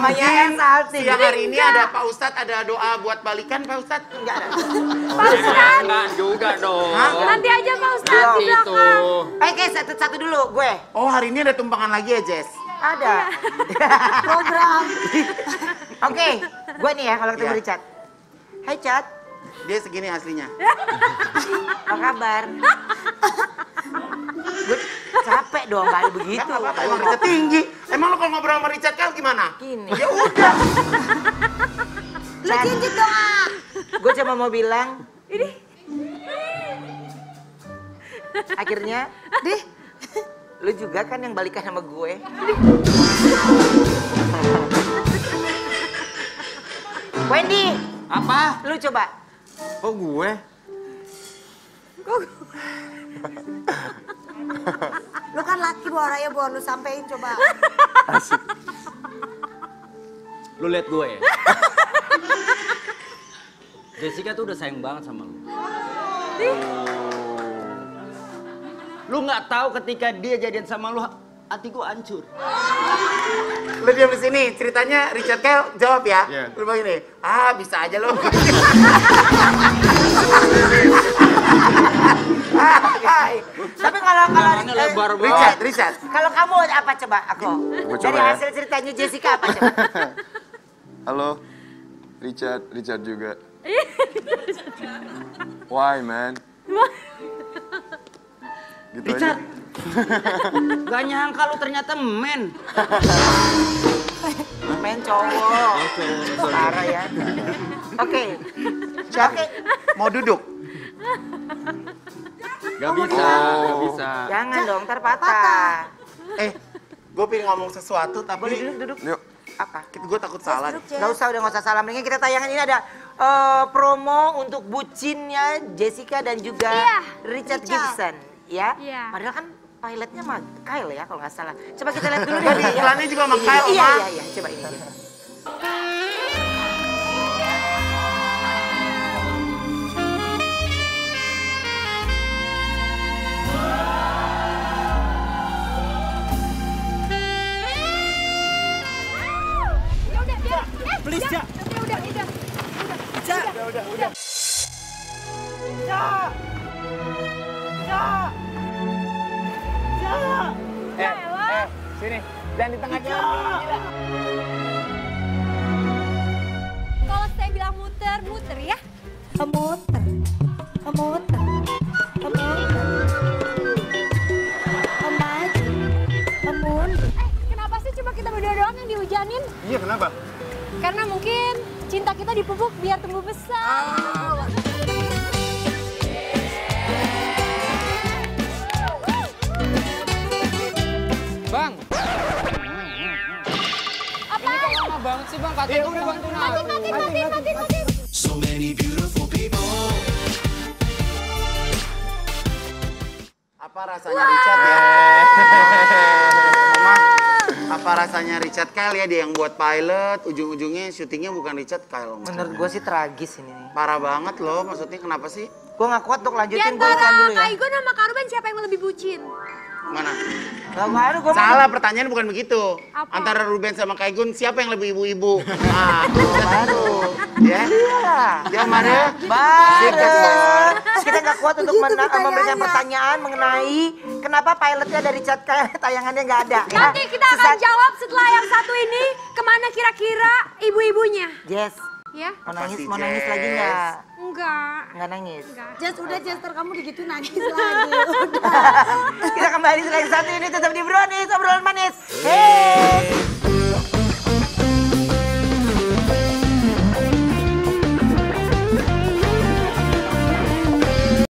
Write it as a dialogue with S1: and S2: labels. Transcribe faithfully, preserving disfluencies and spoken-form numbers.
S1: Mungkin siang hari ini ada Pak Ustadz, ada doa buat balikan Pak Ustadz?
S2: Enggak ada.
S3: Pak Ustadz.
S4: Enggak juga dong.
S1: Hah?
S3: Nanti aja Pak Ustadz di
S4: Itu.
S3: belakang.
S2: Oke, satu-satu dulu gue.
S1: Oh hari ini ada tumpangan lagi ya Jess?
S2: Ada. Program. Oke, gue nih ya kalau ketemu
S1: Iya.
S2: Richard. Hai Chat,
S1: Dia segini aslinya.
S2: apa kabar? Gue capek dong kali begitu.
S1: Kan apa-apa, emang Richard tinggi. Emang lo kalau ngobrol sama Richard Kyle gimana?
S2: Gini.
S1: Ya udah.
S2: Lu cincin dong ah. Gue cuma mau bilang.
S3: Ini.
S2: Akhirnya, deh. Lu juga kan yang balikan sama gue. Wendy,
S4: Apa?
S2: lu coba.
S4: Kok gue?
S5: Lu kan laki bawa raya bawa lu sampein coba.
S4: Lu lihat gue ya? Jessica tuh udah sayang banget sama lu. Lu nggak tahu ketika dia jadian sama lu, hati gue hancur.
S1: Lu diam di sini. Ceritanya Richard Kyle jawab ya.
S4: Iya.
S1: Lu bilang gini, ah bisa aja lo.
S2: Tapi kalau kalau
S4: Tangannya lebar banget.
S1: Richard, Richard.
S2: kalau kamu apa coba aku?
S6: Gua
S2: Dari
S6: coba ya.
S2: hasil ceritanya Jessica apa coba?
S6: Halo, Richard, Richard juga. Why, man? Gitu
S4: Richard,
S6: aja.
S4: gak nyangka lu ternyata men.
S2: Main cowok. Parah ya. Oke. Oke.
S1: Mau duduk?
S4: Gak bisa, gak bisa.
S2: Jangan dong, ntar patah.
S1: Eh, gue pengen ngomong sesuatu
S2: Boleh
S1: tapi
S2: duduk, duduk.
S6: Yuk,
S2: Apa?
S1: gue takut salah.
S2: Gak usah, udah gak usah salam. Mendingan kita tayangan ini ada eh, promo untuk bucinnya Jessica dan juga
S3: Iya,
S2: Richard
S5: Richard.
S2: Gibson. Ya?
S3: Iya.
S2: Padahal kan pilotnya mah Kyle ya kalau nggak salah. Coba kita lihat dulu deh.
S1: Tadi iklannya juga sama Kyle,
S2: Iya,
S1: Oma.
S2: iya, iya. Coba ini. dia.
S3: Ya udah, dia. Eh,
S4: Please,
S3: udah.
S4: Ja.
S3: Udah, udah, udah.
S4: Ja.
S1: Udah, udah, udah.
S3: Ya elah.
S1: Sini, jangan di tengah jalan.
S3: Kalau saya bilang muter, muter ya.
S5: Muter. Muter. Muter. Maju. Mundur.
S3: Eh, kenapa sih cuma kita berdua doang yang dihujanin?
S1: Iya, kenapa?
S3: Karena mungkin cinta kita dipupuk biar tumbuh besar.
S7: Bang,
S3: Apa?
S7: lama banget sih bang, katanya udah bantu
S3: Mati, mati, mati, mati, mati.
S1: Apa rasanya Richard ya? Oma, apa rasanya Richard Kyle ya? Dia yang buat pilot, ujung-ujungnya syutingnya bukan Richard Kyle. Oma.
S2: Menurut gue sih tragis ini nih.
S1: Parah banget loh, maksudnya kenapa sih?
S2: Gue nggak kuat untuk
S3: Di
S2: lanjutin, gue iklan
S3: antara
S2: dulu ya.
S3: Kak Igun sama Kak Ruben siapa yang lebih bucin?
S1: Mana?
S2: Gak ngaruh, gue
S1: Salah, pertanyaan bukan begitu.
S3: Apa?
S1: Antara Ruben sama Kaigun, siapa yang lebih ibu-ibu? Nah, baru. Ya? Dia mana?
S2: Bareng. Kita nggak kuat untuk
S5: Begitu
S2: mena-
S5: pertanyaannya.
S2: memberikan pertanyaan mengenai kenapa pilotnya dari chat kayak tayangannya nggak ada. ya.
S3: Nanti kita akan
S2: Sesaat-
S3: jawab setelah yang satu ini kemana kira-kira ibu-ibunya.
S2: Yes.
S3: Ya?
S2: Mau
S1: Apa
S2: nangis,
S1: sih,
S2: mau nangis
S1: Jess?
S2: lagi nggak?
S3: Enggak.
S2: Nggak nangis.
S3: Enggak.
S5: Jess, udah Jess, ntar kamu digitu nangis lagi. Udah.
S2: Kita kembali setelah yang satu ini tetap di Brownies, obrolan manis. Hey.